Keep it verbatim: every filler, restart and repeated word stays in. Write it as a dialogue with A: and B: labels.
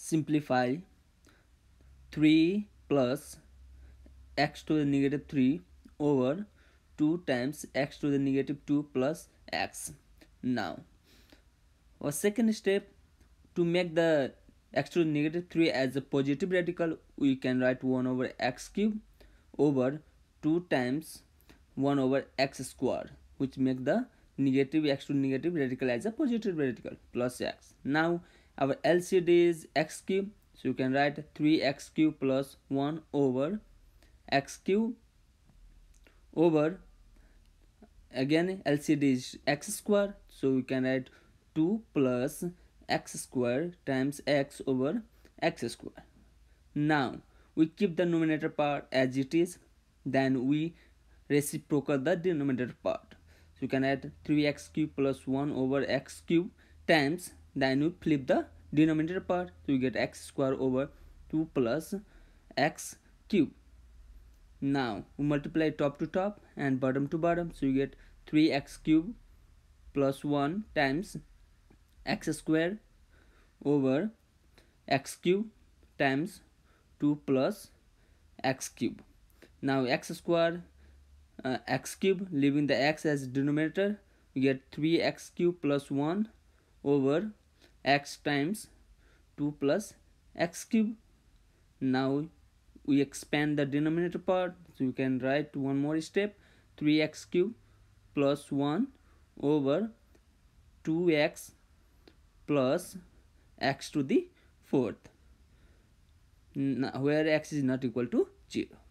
A: simplify three plus x to the negative three over two times x to the negative two plus x. Now our second step, to make the x to the negative three as a positive radical, we can write one over x cube over two times one over x square, which make the negative x to negative radical as a positive radical plus x. Now our L C D is x cube, so you can write three x cube plus one over x cube over, again L C D is x square, so we can write two plus x square times x over x square. Now we keep the numerator part as it is, then we reciprocal the denominator part. So you can add three x cube plus one over x cube times, then we flip the denominator part, so you get x square over two plus x cube. Now we multiply top to top and bottom to bottom, so you get three x cube plus one times x square over x cube times two plus x cube. Now x square uh, x cube, leaving the x as denominator, we get three x cube plus one over x times two plus x cube. Now we expand the denominator part, so you can write one more step, three x cube plus one over two x plus x to the fourth, where x is not equal to zero.